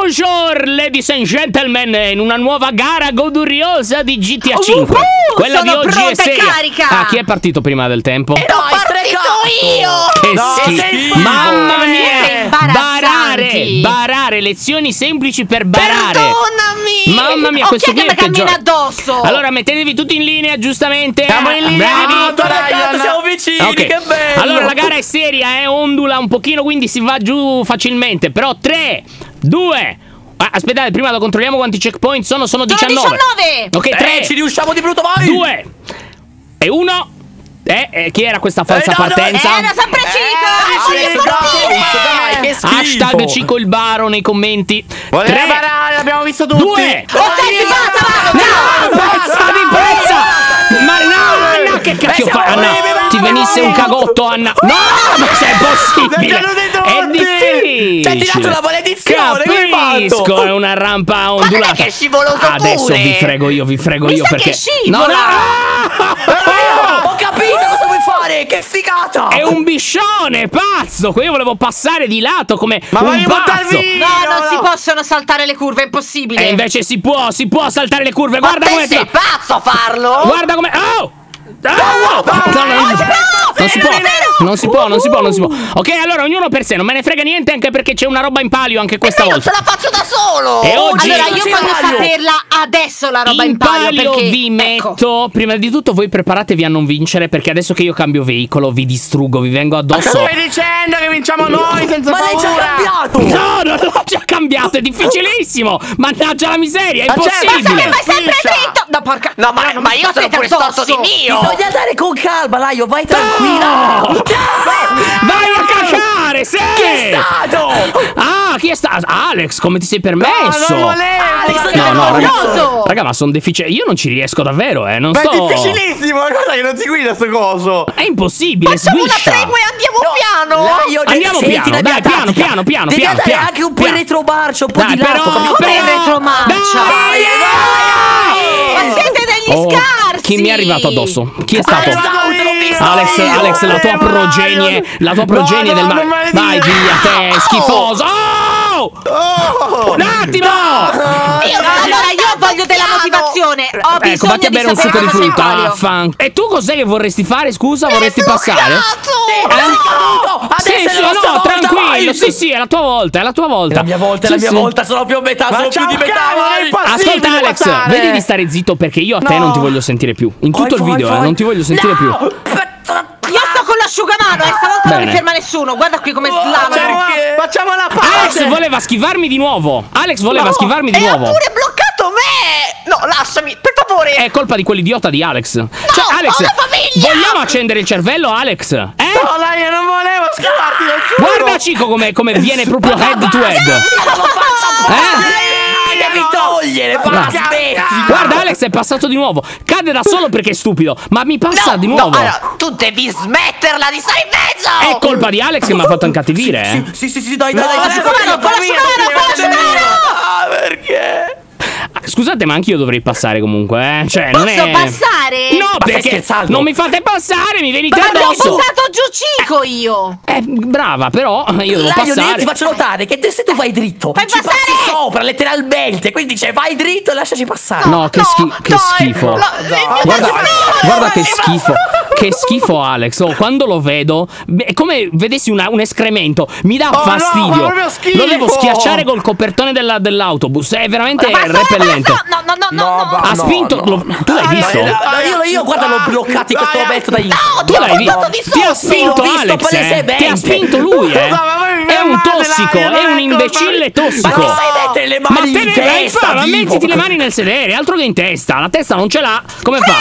Bonjour, ladies and gentlemen, in una nuova gara goduriosa di GTA 5. Quella di oggi è seria. Ah, chi è partito prima del tempo? Sono partito io! Che schifo! Mamma mia! Barare, lezioni semplici per barare. Perdonami! Mamma mia, questo qui è il peggiore. Addosso. Allora, mettetevi tutti in linea, giustamente. Siamo in linea, bravi. siamo vicini, Okay. che bello! Allora, la gara è seria, ondula un pochino, quindi si va giù facilmente. Però 3, 2... aspettate, prima lo controlliamo quanti checkpoint sono. Sono 19. Ok, 3. Ci riusciamo di brutto, vai! 2 e 1. Chi era questa falsa partenza? Era sempre Cico! Che schifo! Hashtag Cico il Baro nei commenti. 3, barare, l'abbiamo visto tutti! 2. Pezza di pezza! Ma no, che cacchio fa? Anna, ti venisse un cagotto, Anna. No, ma se è possibile! È difficile! Ti hai tirato la maledizione! Capisco, è una rampa ondulata. Che scivoloso pure! Adesso vi frego io perché... che scivola! Ho capito cosa vuoi fare! Che figata! È un biscione, pazzo! Io volevo passare di lato come un pazzo. No, non si possono saltare le curve, è impossibile. E invece si può saltare le curve. Guarda come sei pazzo a farlo! Guarda come... Oh! Non si può. Ok, allora ognuno per sé, non me ne frega niente, anche perché c'è una roba in palio anche questa volta. Non ce la faccio da solo! E oggi allora io voglio saperla adesso la roba in palio, perché vi metto. Prima di tutto voi preparatevi a non vincere, perché adesso che io cambio veicolo vi distruggo, vi vengo addosso. Ma stai dicendo che vinciamo noi senza paura? Ma l'hai già cambiato! No, non l'ho già cambiato, è difficilissimo! Mannaggia la miseria, è impossibile! Ma sempre dritto! No, porca... No, ma io sono pure storto di mio! Bisogna andare con calma, Laio, vai tranquilla! Vai a cacare, sì! Chi è stato? Ah, chi è stato? Alex, come ti sei permesso? No, non volevo! No, raga, ma sono deficiente. Io non ci riesco davvero, non sto... Ma è difficilissimo, guarda che non si guida sto coso! È impossibile, facciamo sguiscia! una tregua e andiamo piano! Laio, andiamo piano, dai, piano. Devi andare anche un po' in retromarcia, un po' di lato. Come in retromarcia? Ma siete degli scarsi! Chi mi è arrivato addosso? Chi è stato? Alex, la tua progenie del male. Vai via, te, schifoso! Un attimo! Allora io voglio della motivazione. Ho bisogno ecco, vatti a bere un succo di frutta. E tu cos'è che vorresti fare? Scusa, vorresti passare? Sì, no, tranquillo. Sì, è la tua volta, è la tua volta. È la mia volta, sono più a metà, sono più di metà. Ascolta, Alex, vedi di stare zitto, perché io a te non ti voglio sentire più. In tutto il video, non ti voglio sentire più. Io sto con l'asciugamano e stavolta non mi ferma nessuno. Guarda qui come slamano. Facciamo la pace. Alex voleva schivarmi di nuovo. Schivarmi di nuovo. Ha pure bloccato me. No, lasciami, per favore. È colpa di quell'idiota di Alex. Cioè, Alex, ho una famiglia. vogliamo accendere il cervello, Alex? No, dai, io non volevo schivarti, lo giuro. Guarda Cico come viene proprio head to head. Devi togliere, basta. Guarda, Alex è passato di nuovo. Cade da solo perché è stupido, ma mi passa di nuovo. Allora, tu devi smetterla di stare in mezzo. È colpa di Alex che mi ha fatto incattivire, Sì, dai. L'asciugamano. Perché? Scusate, ma anch'io dovrei passare comunque, Cioè, non Posso passare? No, perché non mi fate passare, mi venite ma addosso. ho buttato giù Cico io. Brava, però io devo passare. Io ti faccio notare che se tu vai dritto ci passi sopra, letteralmente. Quindi vai dritto e lasciaci passare. No, che schifo. Guarda che schifo. Che schifo, Alex. Quando lo vedo è come vedessi un escremento. Mi dà fastidio. Lo devo schiacciare col copertone dell'autobus. È veramente repellente. No. Ha spinto. Tu l'hai visto? Io guarda, l'ho bloccato in questo momento da Instagram. Tu l'hai visto? Ti ha spinto Alex, Ti ha spinto lui, È un tossico, è un imbecille tossico. Ma ti sai mettere le mani in testa? Ma mettiti le mani nel sedere, altro che in testa. La testa non ce l'ha. Come fa?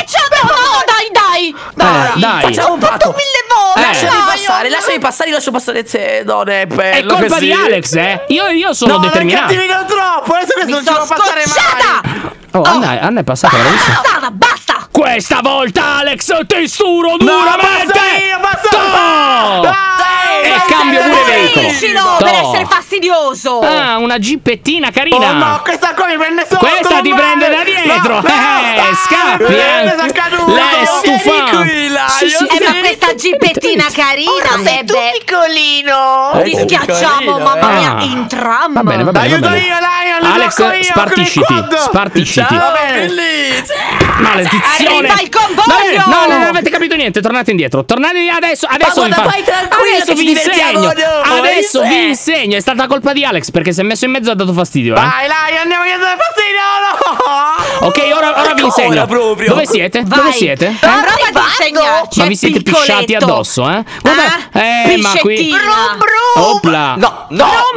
Dai. Facciamo un patto. 1000 volte. Lasciami passare, lascio passare te. Non è bello. È colpa di Alex, Io sono determinato. Non è troppo. Adesso questo non ci può passare mai. Anna è passata, bravissima. Basta. Questa volta, Alex, ti sturo duramente. Basta. E cambio pure veicolo. Per essere fastidioso. Ah, una gippettina carina. Oh no, questa qua mi prende sotto. Questa ti prende da dietro. Scappi. Lei è stufata. Ma questa gippettina carina. Sei tu piccolino. Ti schiacciamo, mamma mia, in tram. Va bene, va bene. Aiuto io, Lion. Alex, spartisciti. Maledizione. Arriva il convoglio. No, non avete capito niente. Tornate indietro. Tornate adesso. Vai tranquillo, Adesso vi insegno. Adesso vi insegno. È stata colpa di Alex perché si è messo in mezzo e ha dato fastidio. Vai, Lion, andiamo a chiedere fastidio. Ok, ora vi insegno. Dove siete? Dove siete? Prova ad insegnarci. Ma vi siete pisciati addosso, eh? Guarda. Ma qui. Opla. No.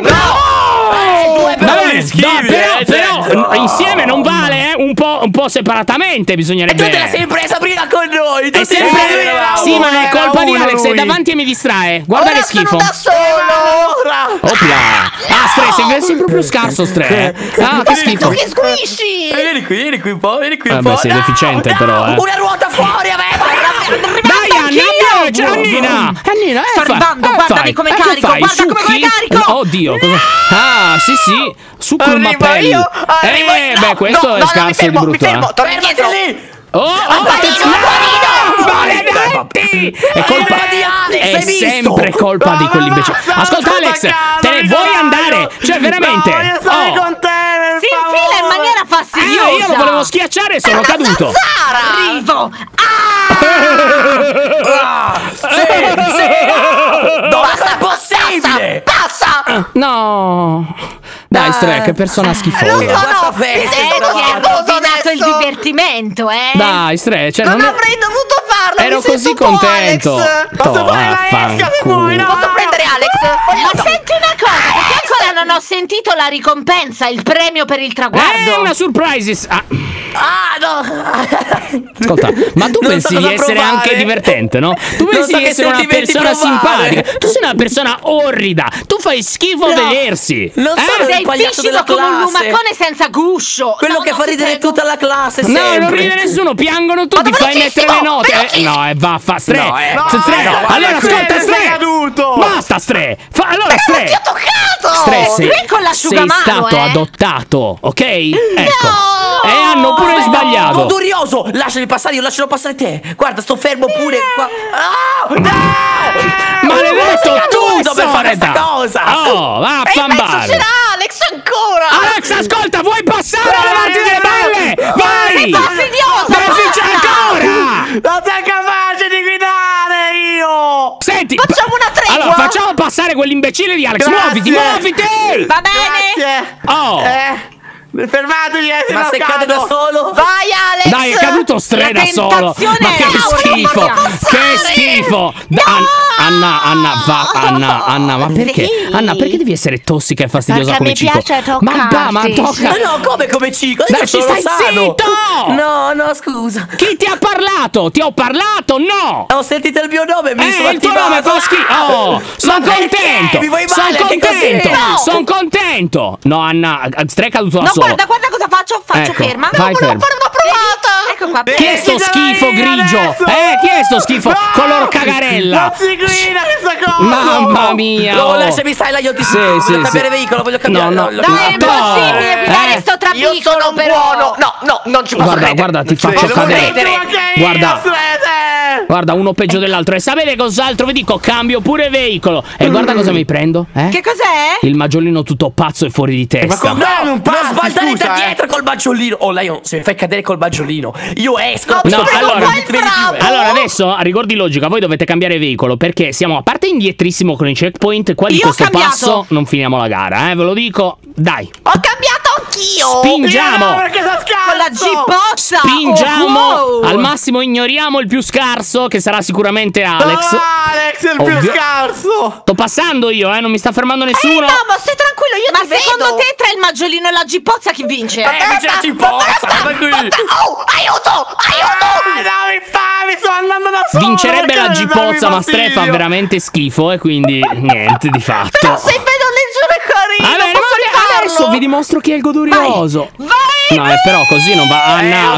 Però insieme non vale, un po' separatamente bisognerebbe. E tu te la sei presa prima con noi. È sempre. Sì, ma è colpa di Alex. È davanti e mi distrae. Guarda che schifo. Da solo. Opla. Stre, sei proprio scarso, Stre. Ah, che schifo. Che squisci. Vieni qui un po', Vabbè, sei deficiente però, Una ruota fuori, Dai, Annina! Sto arrivando, guardami come carico, guarda come carico. Oddio, cosa? Ah, sì, succo il mappello. Beh, questo è scarso di brutto. Tornate lì. Attenzione! Maledetti! È colpa di Alex, è sempre colpa di quell'imbecille. Ascolta Alex, te ne vuoi andare? Cioè veramente? Io sono con te, si infila in maniera fastidiosa. Io lo volevo schiacciare e sono caduto. Arrivo. Sì. No, è possibile. Passa. No. Dai, Stre, che persona schifosa. Ti ha rovinato il divertimento, Dai, Stre, cioè non avrei dovuto farlo. Ero così contento. Posso fare la esca se vuoi, no? Posso prendere Alex? Ma senti una cosa, perché ancora non ho sentito la ricompensa, il premio per il traguardo? Una surprises. No. Ascolta, ma tu pensi di essere anche divertente, no? Tu pensi di essere una persona simpatica. Tu sei una persona orrida. Tu fai schifo a vedersi. Non so, sei piscido come un lumacone senza guscio. Quello che fa ridere tutta la classe. No, non ride nessuno, piangono tutti. Fai mettere le note. No, vaffa, Stre. Allora ascolta, Stre. Basta, Stre. Allora, Stre. Ti ho toccato. Stre, sei stato adottato, ok? Ecco. E hanno pure sbagliato. Godurioso. Lasciami passare, io lascerò passare te. Guarda, sto fermo pure qua. Maledetto, tu per fare questa cosa. Oh, va a fanbare. C'era Alex ancora. Alex, ascolta, vuoi passare a levarti delle balle? Vai. Sei fastidioso. Devi vincere ancora. Non sei capace di guidare io. Senti, facciamo una tregua. Allora, facciamo passare quell'imbecille di Alex. Muoviti. Va bene. Oh. Fermatevi, ma se cade da solo. Vai, Alex. Dai, è caduto Stre da solo. Ma che schifo. Che schifo. Anna, ma perché? Sì. Anna, perché devi essere tossica e fastidiosa perché come Cico? mi piace toccarti. Ma tocca. No, come Cico? Dai, ci stai zitto. No, scusa. Chi ti ha parlato? Ti ho parlato? No. Ho sentito il mio nome, mi sono il tuo nome fa schifo. Oh, sono contento. Mi vuoi male? Sono contento. No, Anna, Stre è caduto da solo. Guarda cosa faccio. Faccio ferma. Vai, ferma. Fare una provata. Ecco qua. Chi è sto schifo grigio? Chi è sto schifo? Color cagarella. Non si guida questa cosa. Mamma mia. No, lasciami stare, io ti voglio cambiare veicolo, voglio cambiare. No. Dai, è impossibile guidare sto trapicolo. Io sono buono. No, non ci posso credere. Guarda, ti faccio cadere. Guarda, uno peggio dell'altro. E sapete cos'altro vi dico? Cambio pure veicolo. E guarda cosa mi prendo. Che cos'è? Il maggiolino tutto pazzo e fuori di testa. Non sbalzare da dietro col maggiolino. Oh, Lion, se mi fai cadere col maggiolino, io esco. No, allora adesso a rigor di logica voi dovete cambiare veicolo, perché siamo a parte indietrissimo con i checkpoint. Qua di questo passo non finiamo la gara, ve lo dico. Dai. Ho cambiato anch'io. Spingiamo. Con la G-Pozza. Spingiamo. Al massimo ignoriamo il più scarso, che sarà sicuramente Alex. No, Alex è il più scarso. Sto passando io, non mi sta fermando nessuno. No, ma stai tranquillo, io ti vedo. Ma secondo te tra il maggiolino e la G-Pozza chi vince? Vince la G-Pozza. Aiuto. No, infame, sto andando da solo. Vincerebbe la G-Pozza, ma Stre fa veramente schifo e quindi niente di fatto. Però se vedo leggero e carino, Adesso vi dimostro chi è il godurioso. Vai, No, però così non va. Anna,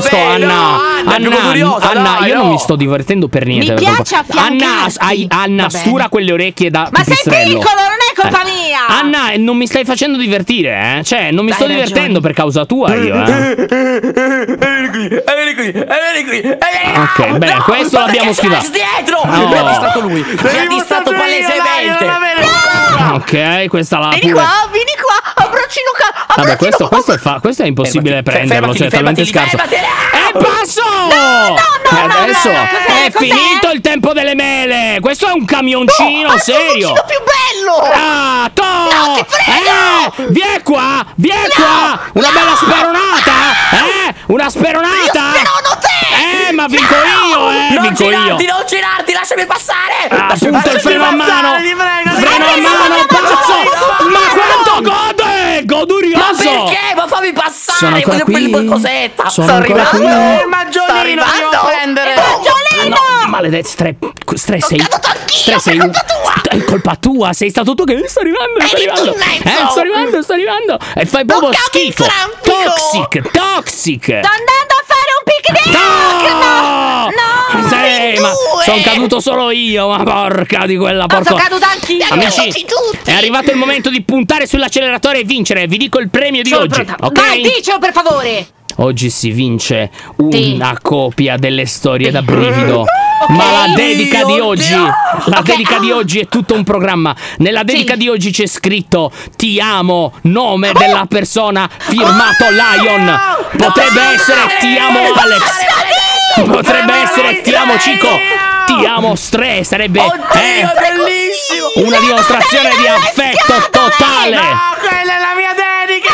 Anna, io non mi sto divertendo per niente. Mi piace affiancarti. Anna, stura quelle orecchie da Ma sei pipistrello. piccolo, non è colpa mia. Anna, non mi stai facendo divertire, eh? Cioè, non mi sto divertendo per causa tua io, eh. Vieni qui. Ok, bene, questo l'abbiamo schivato. Dietro! Mi ha distratto lui. Mi ha distratto palesemente. Ok, questa la Vieni qua, abbraccino Vabbè, questo è impossibile prenderlo, cioè è talmente scarso. E passo! Adesso è finito il tempo delle mele. Questo è un camioncino serio. È un più bello. Ah, No, ti prego! Vieni qua! Una bella speronata! Una speronata! Io sperono te! Ma vinco io, Non girarti, lasciami passare! Appunto il freno a mano! Freno a mano, pazzo! Ma quanto gode! Godurioso! Ma perché? Ma fammi passare! Sono ancora qui? Cosetta! Sono ancora qui? Il maggiolino devo prendere! Maledetto, Stre, è colpa tua, sei stato tu che sto arrivando. Sto arrivando. E fai proprio schifo. Toxic. Sto andando a fare un picnic. No. Sì, ma sono caduto solo io, ma porca di quella porca. Sono caduto anch'io. Amici, è arrivato il momento di puntare sull'acceleratore e vincere. Vi dico il premio di oggi. Dai, dicelo per favore. Oggi si vince una copia delle storie da brivido. Ma la dedica di oggi, dedica di oggi è tutto un programma. Nella dedica di oggi c'è scritto "Ti amo", nome della persona, firmato Lion. Potrebbe essere "Ti amo Alex", potrebbe essere "Ti amo Cico", "Ti amo Stre", sarebbe bellissimo, una dimostrazione di affetto totale. No, quella è la mia dedica.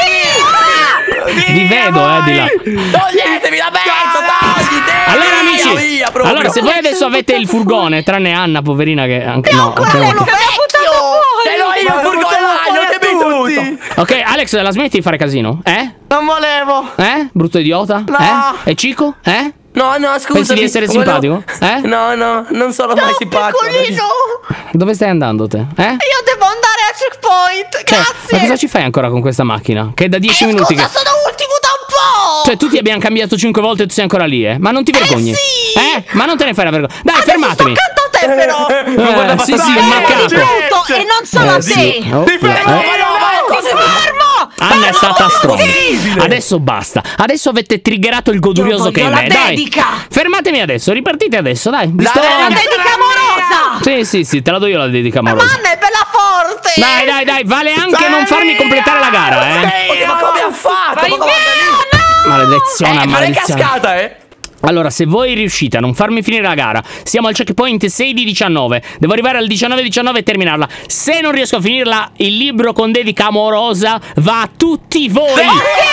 Vi vedo, di là. Toglietevi la mezzo, Allora amici, allora se voi adesso avete il furgone, tranne Anna, poverina, che anche no, Ce l'ho io il furgone, ok, Alex, la smetti di fare casino? Non volevo. Brutto idiota? No. E Cico? No, scusa. Pensi di essere simpatico? No, non sono mai simpatico. Dove stai andando te? Io devo andare al checkpoint. Grazie. Ma cosa ci fai ancora con questa macchina? Che è da 10 minuti scusa, sono ultimo da un po'. Cioè tu ti abbiamo cambiato 5 volte e tu sei ancora lì, Ma non ti vergogni? Sì. Ma non te ne fai la vergogna. Dai, fermatemi. Sto accanto a te però. Sì, il macaco. E non solo a te. Ti fermo. Anna è stata stronza. Adesso basta. Adesso avete triggerato il godurioso che è me. Dai, fermatemi adesso. Ripartite adesso, dai. La dedica amorosa. Sì, te la do io la dedica amorosa. Ma Anna è bella forte. Dai, vale anche non farmi completare la gara, Ma come ha fatto? Vai via, Maledizione, Ma è cascata, Allora, se voi riuscite a non farmi finire la gara, siamo al checkpoint 6 di 19. Devo arrivare al 19-19 e terminarla. Se non riesco a finirla, il libro con dedica amorosa va a tutti voi.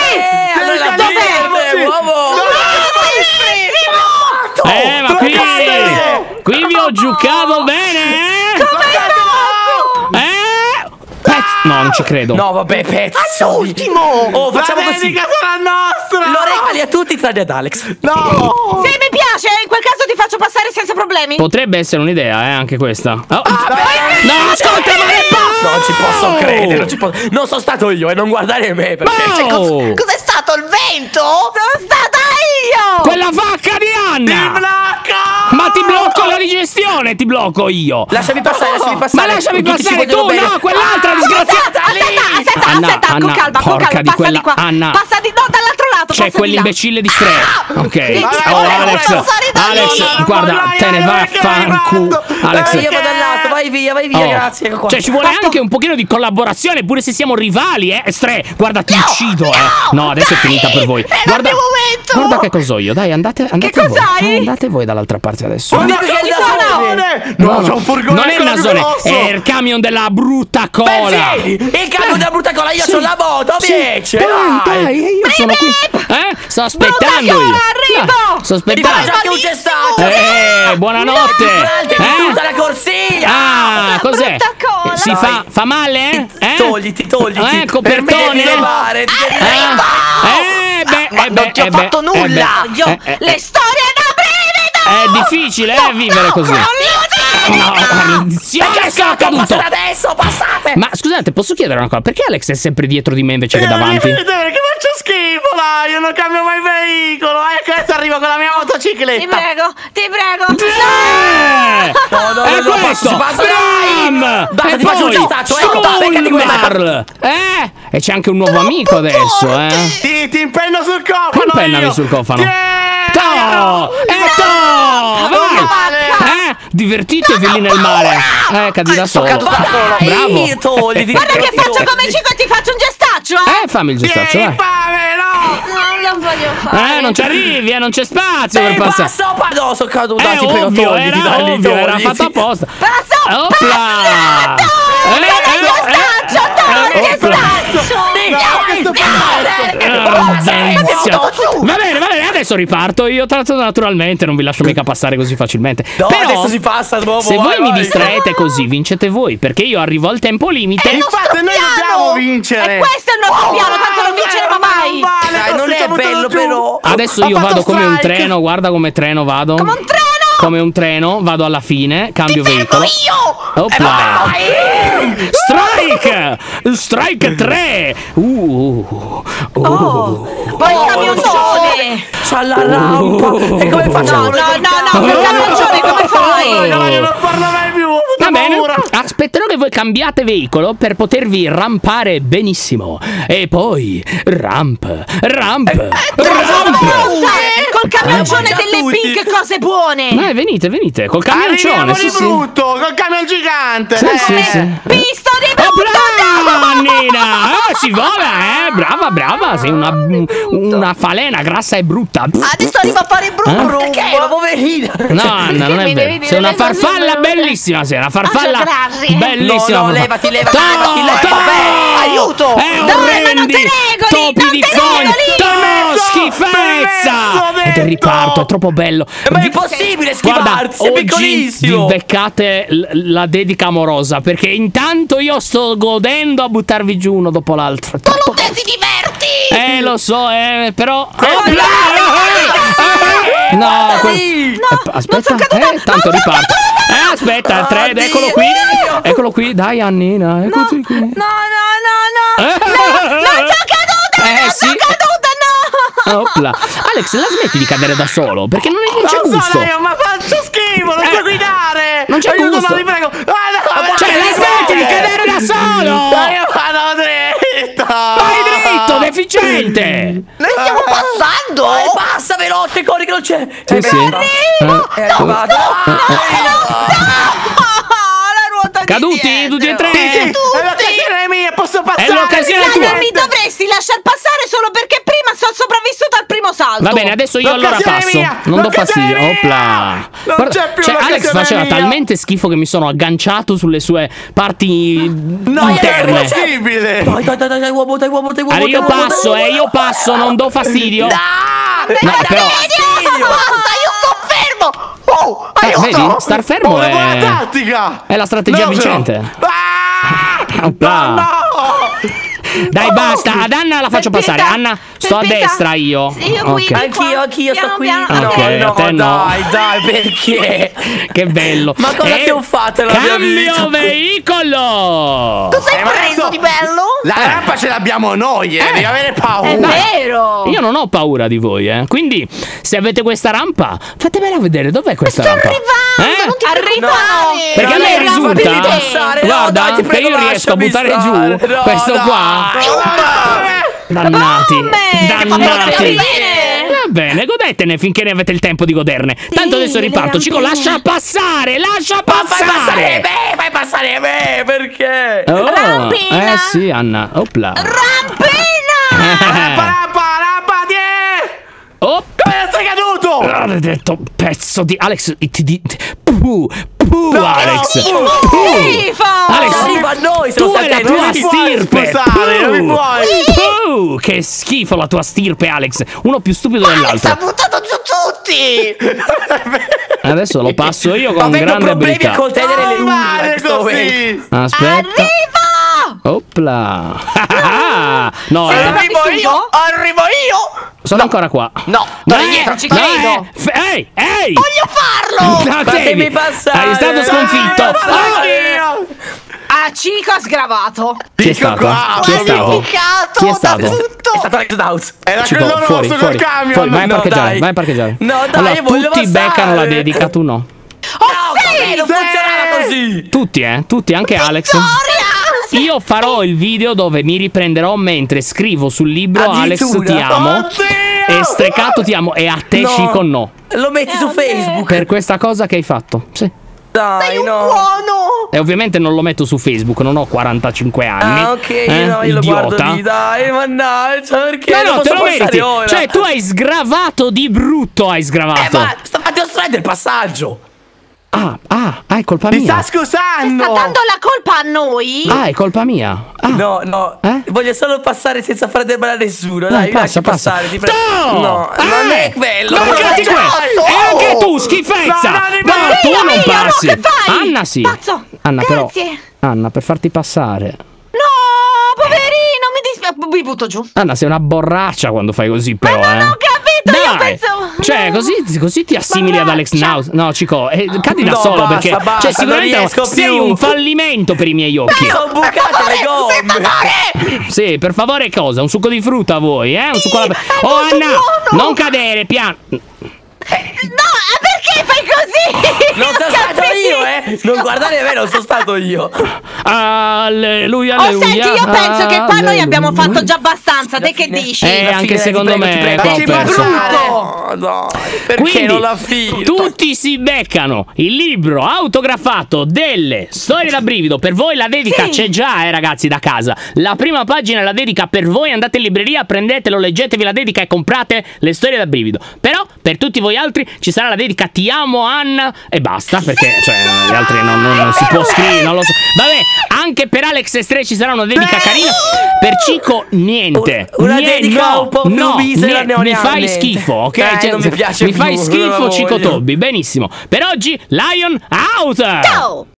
Ma qui vi ho giocato bene, No, non ci credo. No, vabbè, pezzo. All'ultimo. Oh, facciamo La così. dedica sarà nostra. Lo regali a tutti tranne ad Alex. No. Se mi piace, in quel caso ti faccio passare senza problemi. Potrebbe essere un'idea, anche questa. No, ascolta, non ci posso credere, non sono stato io, e non guardare me, perché Cos'è stato, il vento? Sono stata io. Quella vacca di Anna. Ma ti blocco la digestione, ti blocco io. Lasciami passare. Ma lasciami passare tu, no, quell'altra disgraziata. Aspetta, con calma, Passati qua. Anna. Passati, no, dall'altro lato. C'è quell'imbecille di Stre. Ok. Alex, guarda, te ne vai a fanculo. Alex, io vado dall'altro, vai via, grazie. Ecco qua. Cioè, ci vuole anche un pochino di collaborazione, pure se siamo rivali, Stre, guarda, ti ucido, No, adesso è finita per voi. Guarda che cosa ho io. Dai, andate voi. Andate voi dall'altra parte adesso. No, c'è un furgone. Non è il nasone, è il camion della brutta cola. Il camion della brutta cola, io sono la moto, invece. Dai, io sono qui. Sto aspettando io. Sto aspettando. Che c'è stato. Buonanotte. Tutta la corsia. Cos'è? Si fa male? Togliti. Copertone. Non ti ho fatto nulla. Le storie da brivido. È difficile, vivere così. No, maledizione, che è accaduto? Passate adesso, passate. Ma scusate, posso chiedere una cosa? Perché Alex è sempre dietro di me invece che davanti? Perché faccio schifo, io non cambio mai veicolo. Adesso arrivo con la mia motocicletta. Ti prego, ti prego. No, È questo! Ram! Basta, E ti faccio un poi gestaccio, ecco, Stulmar! E c'è anche un nuovo amico adesso, Ti impenno sul cofano. Impennami sul cofano. No! Vai! Divertitevi lì nel mare. Cadi da solo. Bravo. Guarda che faccio come Cico e ti faccio un gestaccio, Fammi il gestaccio, vai. Non voglio fare. Non ci arrivi, non c'è spazio per passare. No, sono caduto. È ovvio, era fatto apposta. Passo! Opla! Va bene, adesso riparto. Io tratto naturalmente, non vi lascio mica passare così facilmente. No, però adesso si passa dopo. se voi mi distraete così, vincete voi, perché io arrivo al tempo limite. Infatti noi dobbiamo vincere. E questo è il nostro piano, tanto non vinceremo mai. Non è bello però. Adesso io vado come un treno, guarda come treno vado. Come un treno! Come un treno, vado alla fine, cambio veicolo. Io! Opla! Strike! Strike 3! Poi il camioncone! C'ha la rampa. E come facciamo? No, il camioncone come fai? No, io non parlo mai più. Va bene, aspetterò che voi cambiate veicolo per potervi rampare benissimo. E poi, ramp. Col camioncone delle pink cose buone! Venite, col camioncone, sì. Brutto, col camion gigante. Sì. Pisto di Brava, Nina! Si vola, brava, sei una falena grassa e brutta. Adesso arrivo a fare brum. Perché? Ma poverina. No, Anna, non è vero. Sei una farfalla bellissima, sei una farfalla bellissima. No, levati. Aiuto! Orrendi! Topi di fogna! Schifezza! Ed è riparto, è troppo bello. Ma è impossibile schivarsi, è oggi piccolissimo. vi beccate la dedica amorosa, perché intanto io sto godendo a buttarvi giù uno dopo l'altro. Tu non ti diverti! Lo so, però... No, aspetta, tanto riparto. Aspetta, Fred, eccolo qui, dai Annina, eccoti qui. No, non sono caduta! Sì. Opla. Alex, la smetti di cadere da solo, perché non c'è gusto. Ma faccio schifo, non so guidare. Non c'è gusto. Ti prego. Cioè, la smetti di cadere da solo. Io vado dritto. Vai dritto, deficiente. Noi stiamo passando! Passa veloce, corri che non c'è. Sì. È arrivato. La ruota Caduti, tutti e tre. È l'occasione mia, posso passare. È l'occasione tua. Non mi dovresti lasciar passare solo perché prima sono sopravvissuta al primo salto. Va bene, adesso io allora passo. Non do fastidio. Opla. Non c'è più Alex faceva talmente schifo che mi sono agganciato sulle sue parti interne. È possibile. Dai, uomo. Allora io passo, non do fastidio. No, però. Basta, io sto fermo! Vedi? Star fermo è buona tattica. È la strategia vincente. Opla. Dai, basta. Ad Anna la faccio passare. Anna, sto a destra io. Io qui. Anch'io sto qui. Ok, a te no. Dai, perché? Che bello. Ma cosa ti ho fatto nella mia vita? Cambio veicolo. Tu sei preso di bello? La rampa ce l'abbiamo noi, devi avere paura. È vero. Io non ho paura di voi, Quindi, se avete questa rampa, fatemela vedere. Dov'è questa rampa? Non ti arrivare. Perché a me risulta. passare. Guarda, No, dai, ti che prego, io riesco a lasciami buttare stare. giù No, questo dai. qua. Dannati. Dannati. Va Va bene, godetene finché ne avete il tempo di goderne. Tanto adesso riparto. Cico, lascia passare, lascia passare. Fai passare me, perché? Rampina. Sì, Anna. Opla. Rampina. Rampa, Oh. come sei caduto? Maledetto pezzo di Alex. Alex. Schifo. Alex, Arriva a noi, tu e la tua stirpe. Non mi puoi. Che schifo la tua stirpe, Alex. Uno più stupido dell'altro. Ha buttato giù tutti. Adesso lo passo io con grande abilità. a contenere le Male urla. così. Aspetta. Arriva. Opla. No, Arrivo io. sono ancora qua. No, torni indietro, ci credo. Ehi! Voglio farlo. No, Fatemi passare. Hai stato sconfitto. A Cico ha sgravato. Chi è stato? Chi è stato? Chi è stato? È stato Alex Dauz. Era Cico, quello fuori, rosso fuori, col camion. fuori, vai a No, parcheggiare, dai. vai a parcheggiare. No, dai, allora, io voglio tutti passare. beccano la dedica, tu no. Non funzionava così. Tutti, anche Alex. Io farò il video dove mi riprenderò mentre scrivo sul libro Alex Addirittura? ti amo Oddio! e Strecato ti amo e a te Cico no. Lo metti su Facebook. Per questa cosa che hai fatto. Sì. Dai, no. Buono. E ovviamente non lo metto su Facebook, non ho 45 anni. Ah, ok, no, io lo guardo lì, dai, mannaggia, perché No, non no, te posso lo meriti. passare ora? Cioè, tu hai sgravato di brutto, hai sgravato. ma stavate ostraendo il passaggio. È colpa Mi mia. sta scusando. Sta dando la colpa a noi? È colpa mia. No, voglio solo passare senza fare del male a nessuno. Dai, lascia passare, ti prego. No, non è bello. Non cazzi quello. E anche tu, schifezza. No, tu non passi. Che fai? Anna sì. Pazzo. Anna però. Grazie. Anna, per farti passare. No, poverino, mi dispiace. Mi butto giù. Anna, sei una borraccia quando fai così, però. Ma non ho capito, io Dai. penso. Cioè, così ti assimili ad Alex Naus. No, Cico, cadi da No, solo basta, perché. basta, Cioè, sicuramente non riesco sei più. un fallimento per i miei occhi. Sono bucate le gomme. Sì, per favore, cosa? Un succo di frutta a voi, eh? Un succo alla... Oh, molto Anna! buono. Non cadere, piano. No, perché fai così? Non sono stato io, Non guardare me, non sono stato io. Alleluia, Oh, alleluia. senti, io penso che qua noi abbiamo alleluia. fatto già abbastanza. Te che dici? Anche secondo me ti ho prego. perso. No, no, perché Quindi, non la filo? tutti si beccano il libro autografato delle storie da brivido. Per voi la dedica c'è già, ragazzi, da casa. La prima pagina è la dedica per voi. Andate in libreria, prendetelo, leggetevi la dedica e comprate le storie da brivido. Però, per tutti voi altri, ci sarà la dedica Ti amo, Anna, e basta. Perché, cioè, gli altri non si può scrivere, non lo so. Vabbè, anche per Alex e Stre ci sarà una dedica carina. Per Cico, niente. Una dedica no, un po' più no, misera, ne ho mi fai niente. schifo, ok? Non mi piace mi fai più, non schifo, la Cico voglio. Tobi. Benissimo. Per oggi, Lion out! Ciao!